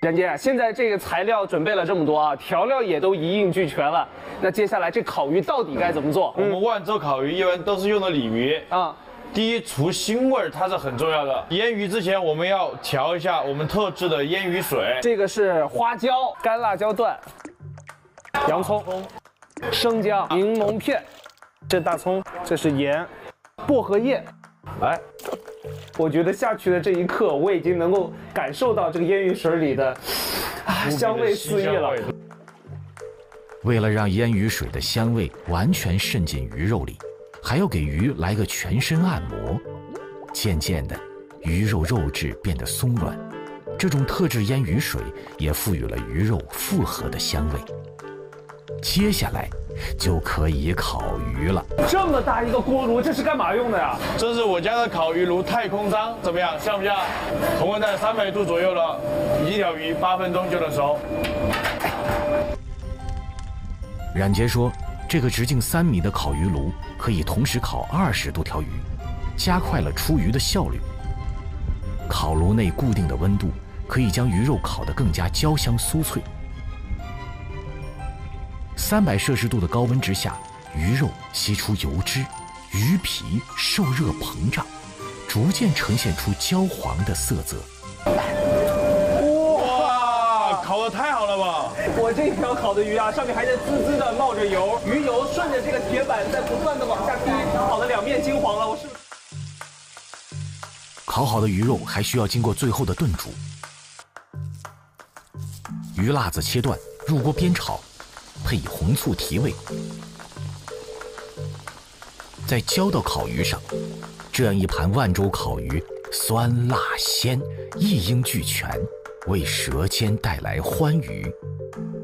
冉姐，现在这个材料准备了这么多啊，调料也都一应俱全了。那接下来这烤鱼到底该怎么做？ 我们万州烤鱼一般都是用的鲤鱼啊。 第一，除腥味它是很重要的。腌鱼之前，我们要调一下我们特制的腌鱼水。 这个是花椒、干辣椒段、洋葱、生姜、柠檬片，这大葱，这是盐、薄荷叶。来，我觉得下去的这一刻，我已经能够感受到这个腌鱼水里的香味四溢了。 为了让腌鱼水的香味完全渗进鱼肉里，还要给鱼来个全身按摩。渐渐的，鱼肉肉质变得松软，这种特制腌鱼水也赋予了鱼肉复合的香味。接下来就可以烤鱼了。 这么大一个锅炉，这是干嘛用的呀？ 这是我家的烤鱼炉太空舱，怎么样？像不像？恒温在300度左右了，一条鱼8分钟就能熟。 冉杰说，这个直径3米的烤鱼炉可以同时烤20多条鱼，加快了出鱼的效率。烤炉内固定的温度可以将鱼肉烤得更加焦香酥脆。300摄氏度的高温之下，鱼肉吸出油脂，鱼皮受热膨胀，逐渐呈现出焦黄的色泽。 哇，烤得太好了吧！ 我这条烤的鱼啊，上面还在滋滋的冒着油，鱼油顺着这个铁板在不断的往下滴，烤得两面金黄了。我是烤好的鱼肉还需要经过最后的炖煮，鱼辣子切断，入锅煸炒，配以红醋提味，再浇到烤鱼上。这样一盘万州烤鱼，酸辣鲜，一应俱全，为舌尖带来欢愉。